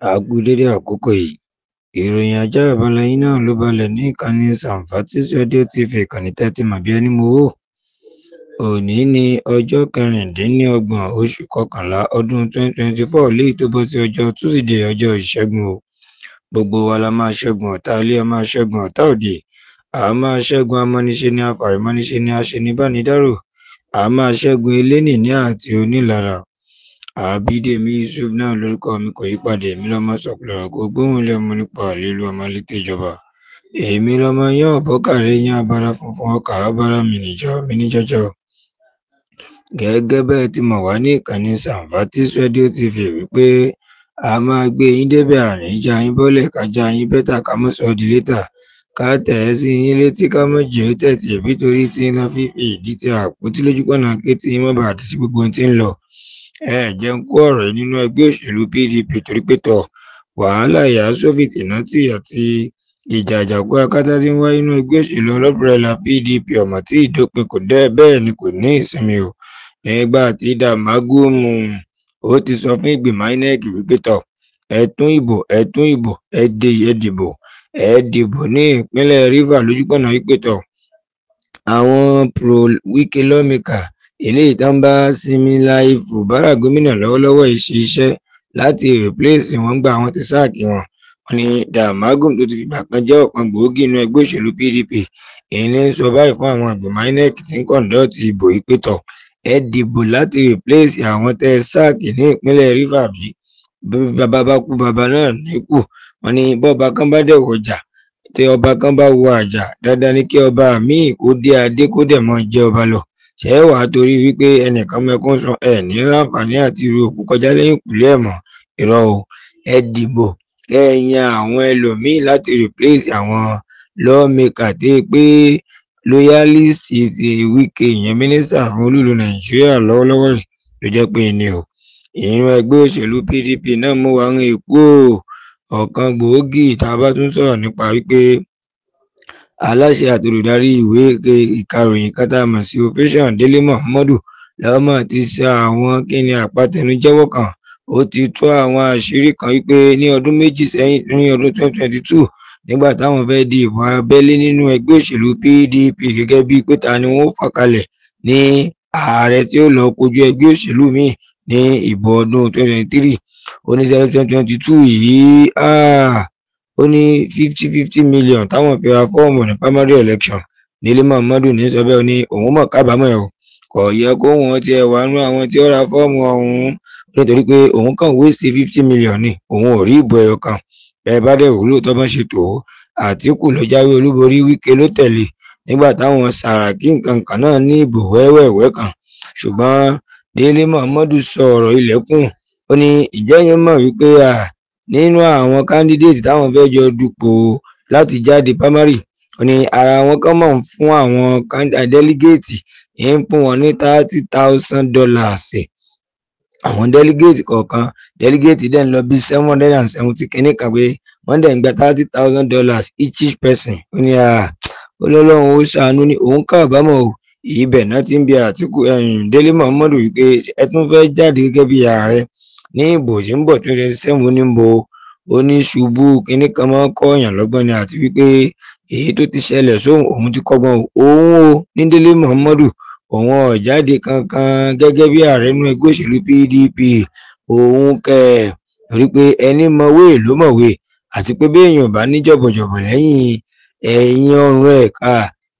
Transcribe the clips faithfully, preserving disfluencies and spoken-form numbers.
A kú dédé àkókò yìí. Ìròyìn ajábalẹ̀ yín náà ló balẹ̀ ní ìkànnì Sanfatis rédíò T V ìkànnì tẹ́tí màbí ẹni mowó. Òní ni ọjọ́ kẹrìndínlọ́gbọ̀n oṣù kọkànlá ọdún twenty twenty-four léyìí tó bọ́ sí ọjọ́ Túsìdeè ọjọ́ ìṣẹ́gun o. Gbogbo wa la máa ṣẹ́gun ọ̀tá ilé, a máa ṣẹ́gun ọ̀tá òde. A máa ṣẹ́gun amọ́niṣe ní afàìmọ́niṣe ní aṣenibánidárò. A máa ṣẹ́gun elénìní àti onílara. Àbídèmí Yusuf náà lórúkọ mi, kò yí padà. Èmi lọmọ sọ̀kùlọ̀rọ̀ kó gbóhùn ilé ọmọ nípa àlélu ọmọ létí ìjọba. Èmi lọmọ yán ọ̀bọ́kàrẹ́ yán abara funfun ọkà abara mi níjọ mi ní jọjọ. Gẹ́gẹ́ bẹ́ẹ̀ tí mo wà ní ìkànnì Sanfatis rédíò T V wípé a máa gbé yín débẹ̀ àríjà yín bọ́lẹ̀ kájà yín bẹ́tà ká mọ́ sọ di létà. Ká tẹ̀ ẹ́ sí yín létí ká mọ́ jẹ́ ó tẹ̀tì ẹ̀bí torí tí iná fífi ìdí tí àpótí lójú pọ̀nà ké tí wọ́n bá àti sí gbogbo ohun tí ń lọ. Ẹ jẹ́ ń kó ọ̀rọ̀ yìí nínú ẹgbẹ́ òṣèlú P D P torí pé tọ̀ wàhálà ìyá Soviet náàtì àti ìjà àjàkú akátá tí ń wáyé nínú ẹgbẹ́ òṣèlú ọlọ́bùrẹ́là P D P ọ̀mọ̀ tí ìdópin kò dẹ́ bẹ́ẹ̀ ni kò ní ìsinmi o. Nígbà tí Dàmágùmù ó ti sọ fún ìgbìmọ̀ I N E C wípé tọ̀ ẹ tún ìbò ẹ tún ìbò ẹ dé ẹ dìbò ẹ dìbò ní ìpínlẹ̀ Rivers lójúpọ̀nà wípé tọ̀ àwọn pro Wike lawmaker eléyìí tó ń bá Similayi Fubara gómìnà lọ́wọ́lọ́wọ́ ìṣiṣẹ́ láti replace wọn gba àwọn ti sáàkì wọn. Wọ́n ní Dàmágùmù tó ti fìgbà kan jẹ́ ọ̀kan gbòógì nínú ẹgbẹ́ òṣèlú P D P èyí ní sọ báyìí fún àwọn ìgbìmọ̀ I N E C tí ń kọ̀ǹdọ́ọ̀tì ìbò yìí pé tọ̀ ẹ dìbò láti replace àwọn tẹ́ sáàkì ní ìpínlẹ̀ Rivers bí bàbá bá kú bàbá náà ní kù. Wọ́n ní bọ́ba kan bá dẹ̀ wọjà tí ọba kan bá wọ àjà dandan ni kí ọba míì kó dé adé kó dẹ̀ mọ́ jẹ́ ọba lọ. Ṣé wà á torí wípé ẹnìkan mẹ́kún sọ ẹ ní láǹfààní àti irú òkú kọjá lẹ́yìn ìkùlé ẹ̀ mọ́ irọ́ o. Ẹ dìbò kẹ́ ẹ yan àwọn ẹlòmíì láti replace àwọn lawmaker tí pé loyalist ti Wike ìyẹn mínísítà fún olúlu Nàìjíríà lọ́wọ́lọ́wọ́ rẹ̀ ló jẹ́ pé ní o. Ìrìn ẹgbẹ́ òṣèlú P D P náà mú wa rìn èkó ọ̀kan gbòógì tá a bá tún sọ̀rọ̀ nípa wípé aláṣẹ àti olùdarí ìwé ìkàròyìn kan tá a mọ̀ sí official Dele Momodu lọ́mọ ti ṣe àwọn kíni àpatẹnujẹ́wọ́ kan. Ó ti tú àwọn àṣírí kan wípé ní ọdún méjì sẹ́yìn ní ọdún twenty twenty-two nígbà táwọn fẹ́ di ìbò abẹ́lé nínú ẹgbẹ́ òṣèlú P D P gẹ́gẹ́ bíi pé ta ni wọ́n fà kalẹ̀ ní ààrẹ tí ó lọ kojú ẹgbẹ́ òṣèlú míì ní ìbò ọdún twenty twenty-three. Ó ní sẹ́yìn twenty twenty-two yìí ó ní fifty fifty million táwọn fi ra fọ́ọ̀mù ní primary election. Dele Momodu ní sọ bẹ́ẹ̀ ó ní òun mọ̀ kábàámọ̀ ẹ̀ o kò yẹ kó wọn tiẹ̀ wá nú àwọn tí ó ra fọ́ọ̀mù ọ̀hún nítorí pé òun kàn waste fifty million ni òun ò rí ìbò ẹyọ kan. Bẹ́ẹ̀ bá dẹ̀ wúlò tó bá ṣe tó Àtíkù ló jáwé olúborí, Wike ló tẹ̀lé nígbà táwọn Sàràkí nǹkan kan náà ní ìbò wẹ́wẹ́wẹ́ kan. Ṣùgbọ́n Dele Momodu sọ ọ̀rọ̀ ilẹ̀kùn. Ó ní ìjẹ́yìn mọ̀ wípé nínú àwọn candidate táwọn fẹ́ jọ dupò láti jáde primary, ó ní ara wọn kan mọ̀ fún àwọn delegate ń fún wọn ní thirty thousand dollars. Àwọn delegate kọ̀ọ̀kan delegate dẹ̀ ń lọ bí seven hundred and seventy kìíní kan pé wọ́n dẹ̀ ń gba thirty thousand dollars each each person. Ó ní Ọlọ́run ó ṣàánú ní òun kábàámọ̀ o. Ibẹ̀ náà ti ń bi Àtíkù Dele Momodu wípé ẹ tún fẹ́ jáde gẹ́gẹ́ bí ààrẹ ní ìbò tí ń bọ̀ twenty twenty-seven ní bo ó ní ṣubú kínní kan máa ń kọ́ọ̀yàn lọ́gbọ́n ni àti wípé èyí tó ti ṣẹlẹ̀ sóhun òun ti kọ́gbọ́n òun o. Ní Dele Momodu òun ò jáde kankan gẹ́gẹ́ bí ààrẹ nínú ẹgbẹ́ òṣèlú P D P òun kẹ̀ torí pé ẹni mọ̀wé ló mọ̀wé àti pé bí èèyàn bá ní jọ̀bọ̀jọ̀bọ̀ lẹ́yìn ẹ̀yìn ọrùn ẹ̀ ká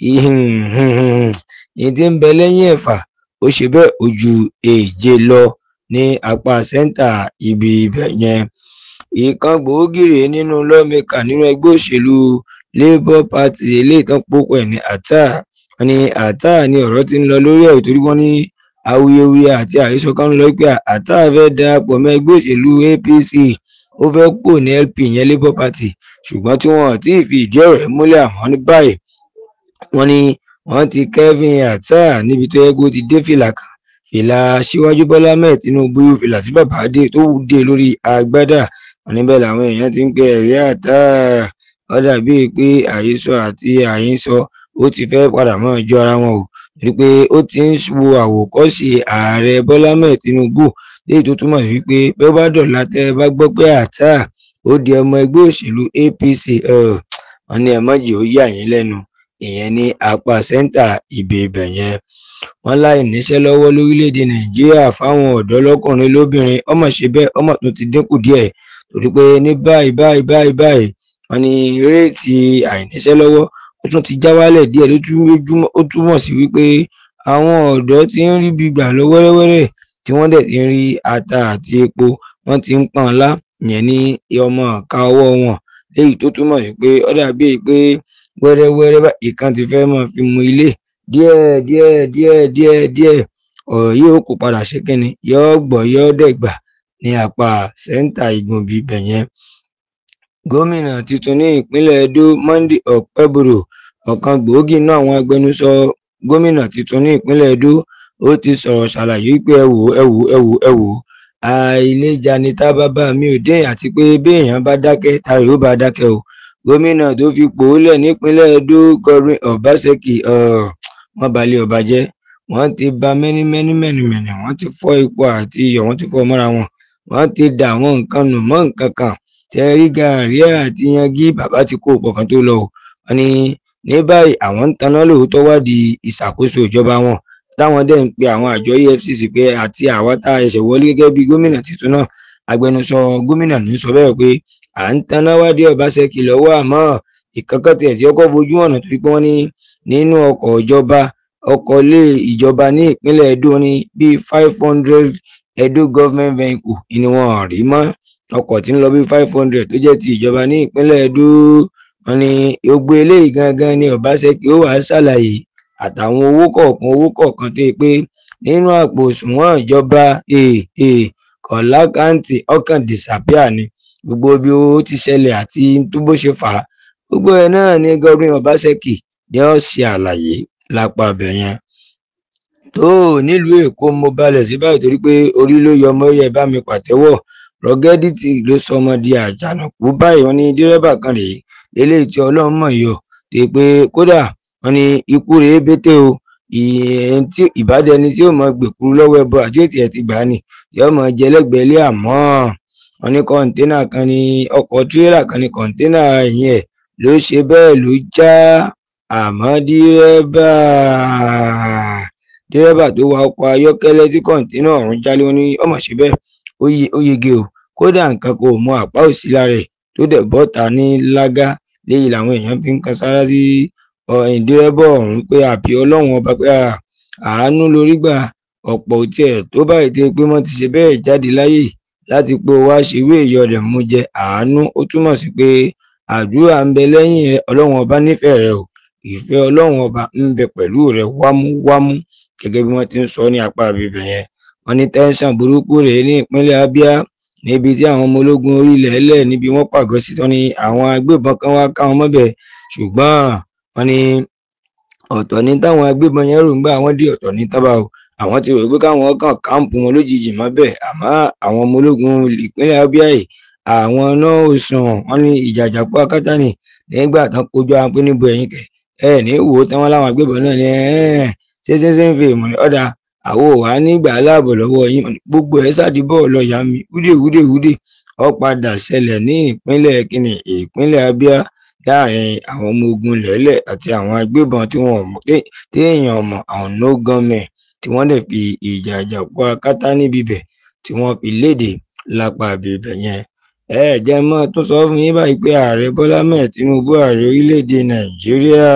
ìyẹn tí ń bẹ lẹ́yìn ẹ̀fà ó ṣe bẹ́ẹ̀ ojú èje lọ ní apá sẹ́ńtà ibi ibẹ̀ yẹn. Ìkan gbòógì rèé nínú lawmaker nínú ẹgbẹ́ òṣèlú Labour Party eléyìí tán pópọ̀ ẹ̀ ní Àtà. Wọ́n ní Àtà ni ọ̀rọ̀ ti ń lọ lórí ẹ̀ torí wọ́n ní awuyewuye àti àhesọ kan lọ pé Àtà fẹ́ darapọ̀ mọ́ ẹgbẹ́ òṣèlú A P C ó fẹ́ pò ní L P yẹn Labour Party ṣùgbọ́n tí wọ́n ti fi ìdí ọ̀rọ̀ ẹ̀ múlẹ̀ àmọ́ ní báyìí wọ́n ní wọ́n ti Kevin Àtà níbi tó yẹ kó ti dé fìlà kan fìlà Aṣíwájú Bọ́lá Ahmed Tinubu fìlà tí bàbá dé tó dé lórí agbádá. Wọ́n níbẹ̀ làwọn èèyàn ti ń pe ẹ̀rí Àtà ó dàbí pé àhesọ àti àhesọ ó ti fẹ́ padà mọ́ ọjọ́ ara wọn o torí pé ó ti ń wo àwòkọ́ṣe ààrẹ Bọ́lá Ahmed Tinubu léyìí tó túmọ̀ sí wípé bí ó bá dọ̀la tẹ́ ẹ bá gbọ́ pé àtà ó di ọmọ ẹgbẹ́ òṣèlú A P C wọn ní ẹ má jẹ́ ó yà yín lẹ́nu, ìyẹn ní apá sẹ́ńtà ibi ibẹ̀ yẹn. Wọ́n láì níṣẹ́ lọ́wọ́ lórílẹ̀‐èdè Nàìjíríà fáwọn ọ̀dọ́ lọ́kùnrin lóbìnrin ọmọ ṣe bẹ́ẹ̀ ọmọ tó ti dínkù díẹ̀, torí pé ní báyìí báyìí báyìí báyìí wọ́n ní réètì àìníṣẹ́ lọ́wọ́ ó tún ti já wálẹ̀ díẹ̀, ó túmọ̀ sí wípé àwọn ọ̀dọ́ ti ń rí bí gbà lọ wẹ́rẹ́wẹ́rẹ́ tí wọ́n dẹ̀ ti ń rí ata àti epo wọ́n ti ń pọ́n ńlá yẹn ní ọmọ ọ̀ka ọwọ́ wọn, léyìí tó túmọ̀ sí pé ó dàbí pé wẹ́rẹ́wẹ́rẹ́ bá ìkan ti fẹ́ mọ́ fi mu ilé díẹ̀ díẹ̀ díẹ̀ díẹ̀ díẹ̀ ọ̀rọ̀ yìí ó kó padà ṣe kínni yóò gbọ́ yóò dẹ̀gbà ní apá sẹ́ńtà igun bíi ibẹ̀ yẹn. Gómìnà tuntun ní ìpínlẹ̀ Edo Monday Okpebholo, ọ̀kan gbòógì náà àwọn agbẹnusọ gómìnà tuntun ní ìpínlẹ̀ Edo, ó ti sọ̀rọ̀ ṣàlàyé pé ẹ wò ẹ wò ẹ wò ẹ wò àìlèjà ni tá bàbá mi ò dé, àti pé bí èèyàn bá dákẹ́ tàrí ló bá dákẹ́ o. Gómìnà tó fi pòólẹ̀ nípínlẹ̀ Edo Godwin Obaseki wọ́n balẹ̀ ọba jẹ́, wọ́n ti ba mẹ́ni mẹ́ni mẹ́ni mẹ́ni wọ́n ti fọ́ ipò àti iyọ̀ wọ́n ti fọ́ mọ́ra wọn, wọ́n ti dà àwọn nǹkan nù mọ́ nǹkan kan tẹ́rí gàrí àti yangi bàbá ti kó pọ̀ kan tó lọ. Wọ́n ní ní báyìí àwọn ń taná lóòótọ́ wádìí ìṣàkóso ìjọba wọn, táwọn dẹ̀ ń pe àwọn àjọ E F C C pé àti àwa tá a ṣẹ̀ṣẹ̀ wọlé gẹ́gẹ́ bí gómìnà tuntun náà. Agbẹnusọ gómìnà ní sọ bẹ́ẹ̀ pé à ń taná wádìí Obaseki lọ́wọ́, àmọ́ ìkankan tiẹ̀ tí ọkọ̀ fojú ọ̀nà torí pé wọ́n ní nínú ọkọ̀ ìjọba ọkọ̀ ilé ìjọba ní ìpínlẹ̀ Edo ní bíi five hundred Edo government vehicle ni wọ́n rí mọ́, ọkọ̀ tí ń lọ bí five hundred tó jẹ́ ti ìjọba ní ìpínlẹ̀ Edo. Wọ́n ní gbogbo eléyìí gangan ni Obaseki ó wàá ṣàlàyé àtàwọn owó kọ̀ọ̀kan owó kọ̀ọ̀kan tó yẹ pé nínú àpò òṣùwọ̀n ìjọba kọ̀ọ̀lá káǹtì ọkàn disappear ni, gbogbo bí ó ti ṣẹlẹ̀ àti tó bó ṣe fà á gbogbo ẹ̀ náà ni Godwin Obaseki ni ó ṣe àlàyé lápá ibẹ̀ yẹn. Tó nílùú Èkó mo balẹ̀ sí báyìí torí pé orí ló yọ ọmọ yẹ bá mi pàtẹ́wọ̀, rọgẹ́dìtì ló sọ ọmọ di àjànàkú báyìí. Wọ́n ní dírẹ́bà kan rèé eléyìí tí Ọlọ́run mọ̀ yọ tí pé kódà wọ́n ní ikú rèé bété o, ìbádẹni tí ó mọ gbèkúrú lọ́wọ́ ẹbọ àti ètì ẹ̀ ti gbà ní tí ó mọ jẹlẹ́gbẹ̀ẹ́ lé, àmọ́ wọ́n ní kọ́ńténà kan ní ọkọ̀ tírélà kan ní kọ́ńténà ẹ̀yìn ẹ̀ ló ṣe bẹ́ẹ̀ ló já, àmọ́ dírẹ́bà dírẹ́bà tó wa ọkọ̀ ayọ́kẹ́lẹ́ tí kọ́ńténà ọ̀hún jálé wọn ní ọmọ ṣe bẹ́ẹ̀ ó yege o, kódà nǹkan kò mọ àpá òsì lára rẹ̀ tó dẹ̀ bọ́ta ní lágá, léyìí làwọn èèyàn fi ń kan sára sí dírẹ́bà ọ̀hún pé àbí Ọlọ́run ọba pé àánú lórí gbà, ọ̀pọ̀ tiẹ̀ tó báyìí tẹ́ pé wọ́n ti ṣe bẹ́ẹ̀ jáde láyè láti pé wá ṣèwé ìyọ̀ rẹ̀ mú jẹ àánú. Ó túmọ̀ sí pé àdúrà ń bẹ lẹ́yìn rẹ̀, Ọlọ́run ọba nífẹ̀ẹ́ rẹ̀ o, ìfẹ́ Ọlọ́run ọba ń bẹ pẹ̀lú rẹ̀ wámúwámú gẹ́gẹ́ bí wọ́n ti ń sọ ní apá ibẹ̀ yẹn. Wọ́n ní tẹ́ńsán burúkú rèé ní ìpínlẹ̀ Abia níbi tí àwọn ọmọ ológun orílẹ̀ ẹlẹ́ níbi wọ́n pàgọ́ sí tán ni àwọn agbébọn kan wá ká wọn mọ́bẹ̀, ṣùgbọ́n wọ́n ní ọ̀tọ̀ ní táwọn agbébọn yẹn rò ń gbà wọ́n dé ọ̀tọ̀ ní tábà o, àwọn ti rò pé káwọn kàn káàmpù wọn lójijì mọ́bẹ̀, àmọ́ àwọn ọmọ ológun ìpínlẹ̀ Abia yìí àwọn náà ò sùn, wọ́n ní ìjàjàpọ akátá ni nígbà tán kojú àwọn pé níbo ẹ̀yìn kẹ̀ ẹ̀ ní wò ó tán wọn láwọn agbébọn náà ní ẹ̀ẹ́n ṣé ṣé ṣé ń fi ìmọ̀ ọ̀dà àwo wà nígbà aláàbọ̀ lọ́wọ́ yín, gbogbo ẹ̀ sádìbọ̀ lọ́ọ̀yà mi wúdè wúdè wúdè ó padà ṣẹlẹ̀ ní ìpínlẹ̀ kínní ìpínlẹ̀ Abia láàrin àwọn ọmọ ogun lẹ́lẹ̀ àti àwọn agbébọn tí wọ́n mọ̀ tí èèyàn mọ̀ àwọn no gunmen tí wọ́n dẹ̀ fi ìjà àjàpọ̀ akátá níbi bẹ̀ tí wọ́n fi léde lápá ibẹ̀ yẹn. ẹ jẹ́ mọ́ tún sọ fún yín báyìí pé ààrẹ Bọ́lá mẹ́ẹ̀ Tinubu ààrẹ orílẹ̀-èdè Nàìjíríà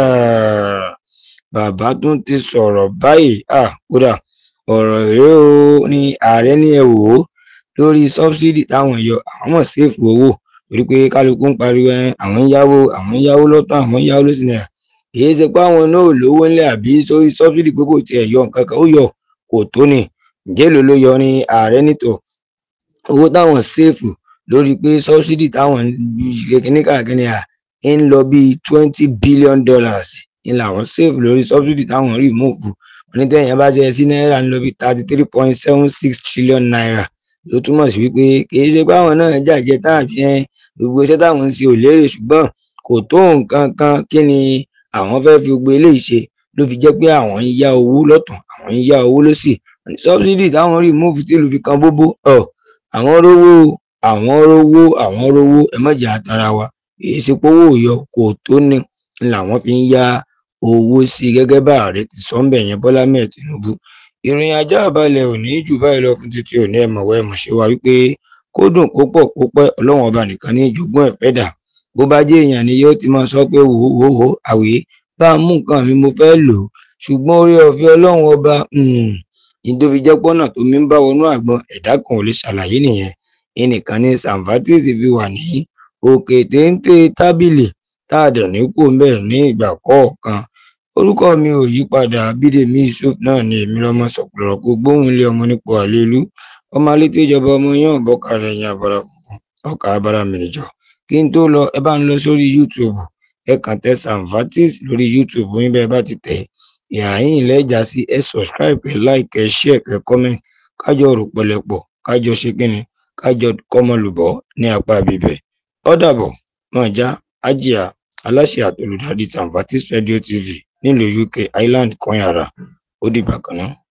bàbá tún ti sọ̀rọ̀ báyìí, kódà ọ̀rọ̀ èrè o ní ààrẹ ní ẹ wò ó lórí sọ́bsidì táwọn yọ àwọn mọ̀ séèfù owó torí pé kálukú ń pariwo àwọn ń yáwó àwọn ń yáwó lọ́tọ̀ àwọn ń yáwó lóṣù náírà, èyí ṣe pé àwọn náà ò lówó ńlẹ̀ àbí sórí sọ́bsidì pé kò tiẹ̀ yọ nǹkan kan ó yọ kò tó ni, ǹjẹ́ èlò ló yọ ní ààrẹ nítọ̀ owó táwọn séèfù lórí pé sọ́bsidì táwọn kékeré káàkiri à ń lọ bíi twenty billion dollars ní làwọn séèfù lórí sọ́bsidì táwọn rí mọ́ọ̀fù onítẹ̀yìn bá jẹ́ sí náírà ń lọ bí thirty three point seven six trillion naira ló túmọ̀ sí wípé kìí ṣe pé àwọn náà jàjẹ́ tàbí ẹ gbogbo iṣẹ́ táwọn ń ṣe ò lérè ṣùgbọ́n kò tó nǹkan kan kí ni àwọn fẹ́ fi gbogbo eléyìí ṣe ló fi jẹ́ pé àwọn ń yá owó lọ́tún àwọn ń yá owó lósì subsidy táwọn remove tí ìlú fi kan bóbó ọ àwọn rówó àwọn rówó àwọn rówó ẹ mọ̀jà àtàrà wa èyí ṣe pówó òyọ kò tó ní làwọn fi ń yá owó sí gẹ́gẹ́ bá ààrẹ ti sọ ń bẹ̀ yẹn Bọ́lá mẹ́ẹ̀ Tinubu. ìròyìn ajá balẹ̀ òní jù báyìí lọ fún títí òní ẹ̀mọ̀wẹ́ ẹ̀mọ̀ṣẹ́ wa wípé kó dùn kó pọ̀ kó pẹ́ ọlọ́run ọba nìkan ní ìjogún ẹ̀fẹ́ dà bó bá jẹ́ èèyàn ni yóò ti máa sọ pé wò ó wò ó àwé bá a mú nǹkan mi mo fẹ́ lò ó ṣùgbọ́n orí ọ̀fẹ́ ọlọ́run ọba ìdó fi jẹ́ pọ́nà tó mi ń bá wọnú àgbọn ẹ̀dá kan ò lè ṣàlàyé nìyẹn ẹnìkan ní Sanfatis fi wà ní òkè téńté tábìlì tá a dẹ̀ ní kó ń bẹ̀ ní ìgbà kọ̀ọ̀kan. Orúkọ mi ò yí padà Bídèmí Yusuf náà ni èmi lọ́mọ sọ̀pọ̀lọ̀ kó gbóhùn ilé ọmọ nípò àlélú ọmọ alétí ìjọba ọmọ yàn bọ́kàrẹ̀ ẹ̀yìn àbàrà funfun ọkà abara mìrìjọ. Kí n tó lọ ẹ bá ń lọ sórí YouTube ẹ kàn tẹ Sanfatis lórí YouTube yín bẹ́ẹ̀ bá ti tẹ̀ ìhà yín ilẹ̀ ẹja sí ẹ subscribe ẹ like ẹ share ẹ comment kájọ rò pọ̀lẹ́pọ̀ kájọ ṣe kíni kájọ kọ́mọlùbọ́ ní apá bíbẹ̀. Ó dàbọ̀ mọ̀já ájíà aláṣẹ àtolùdarí Sanfatis Radio T V nílùú U K Ireland kan yàrá ó dìgbà kan náà.